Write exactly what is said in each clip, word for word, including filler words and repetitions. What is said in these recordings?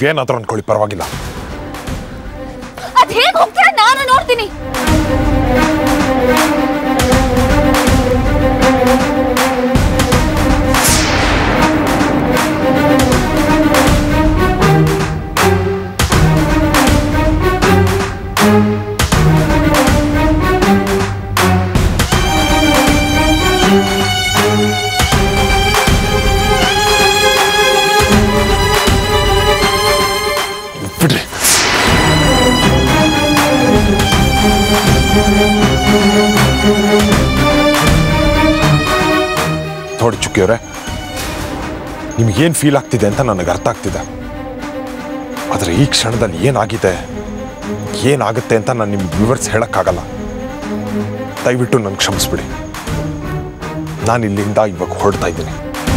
ನೀವೇನಾದ್ರೂ ಅನ್ಕೊಳ್ಳಿ, ಪರವಾಗಿಲ್ಲ. ಅದ್ ಹೇಗೆ ಹೋಗ್ತೀರಾ ನಾನು ನೋಡ್ತೀನಿ. ಬಿಡ್ರಿ. ನೋಡಿ ಚುಕ್ಕಿಯವರೇ, ನಿಮಗೇನು ಫೀಲ್ ಆಗ್ತಿದೆ ಅಂತ ನನಗೆ ಅರ್ಥ ಆಗ್ತಿದೆ. ಆದರೆ ಈ ಕ್ಷಣದಲ್ಲಿ ಏನಾಗಿದೆ, ಏನಾಗುತ್ತೆ ಅಂತ ನಾನು ನಿಮ್ಗೆ ವಿವರಿಸಿ ಹೇಳೋಕ್ಕಾಗಲ್ಲ. ದಯವಿಟ್ಟು ನನಗೆ ಕ್ಷಮಿಸ್ಬಿಡಿ. ನಾನು ಇಲ್ಲಿಂದ ಇವಾಗ ಹೊರಡ್ತಾ ಇದ್ದೀನಿ.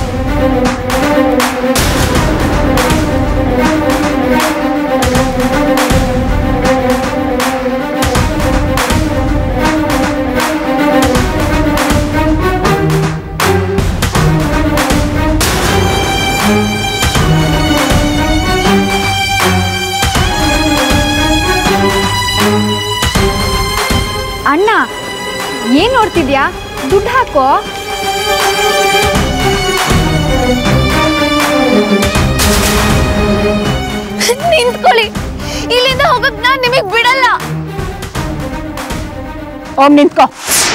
ಅಣ್ಣ, ಏನ್ ನೋಡ್ತಿದ್ಯಾ? ದುಡ್ಡು ಹಾಕೋ. ನಿಂತ್ಕೊಳ್ಳಿ, ಇಲ್ಲಿಂದ ಹೋಗಕ್ ನಾನ್ ನಿಮಗ್ ಬಿಡಲ್ಲ. ಓಂ ನಿಂತ್ಕೋ.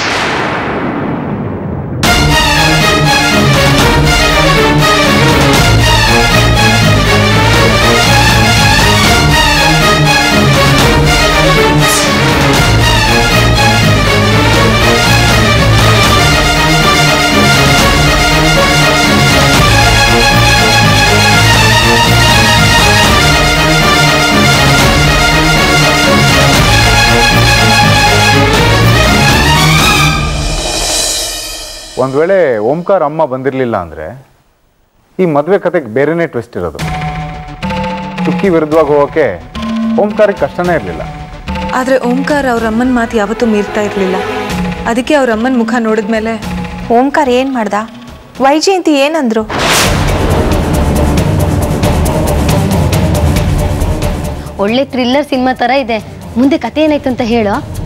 ಒಂದು ವೇಳೆ ಓಂಕಾರ ಅಮ್ಮ ಬಂದಿರಲಿಲ್ಲ ಅಂದರೆ ಈ ಮದುವೆ ಕತೆಗೆ ಬೇರೆನೇ ಟ್ವಿಸ್ಟ್ ಇರೋದು. ಚುಕ್ಕಿ ವಿರುದ್ಧವಾಗಿ ಹೋಗೋಕ್ಕೆ ಓಂಕಾರಕ್ಕೆ ಕಷ್ಟನೇ ಇರಲಿಲ್ಲ. ಆದರೆ ಓಂಕಾರ ಅವ್ರ ಅಮ್ಮನ ಮಾತು ಯಾವತ್ತೂ ಮೀರ್ತಾ ಇರಲಿಲ್ಲ. ಅದಕ್ಕೆ ಅವ್ರ ಅಮ್ಮನ ಮುಖ ನೋಡಿದ್ಮೇಲೆ ಓಂಕಾರ ಏನು ಮಾಡ್ದ? ವೈಜಯಂತಿ ಏನಂದ್ರು? ಒಳ್ಳೆ ಥ್ರಿಲ್ಲರ್ ಸಿನಿಮಾ ಥರ ಇದೆ. ಮುಂದೆ ಕತೆ ಏನಾಯ್ತು ಅಂತ ಹೇಳೋ.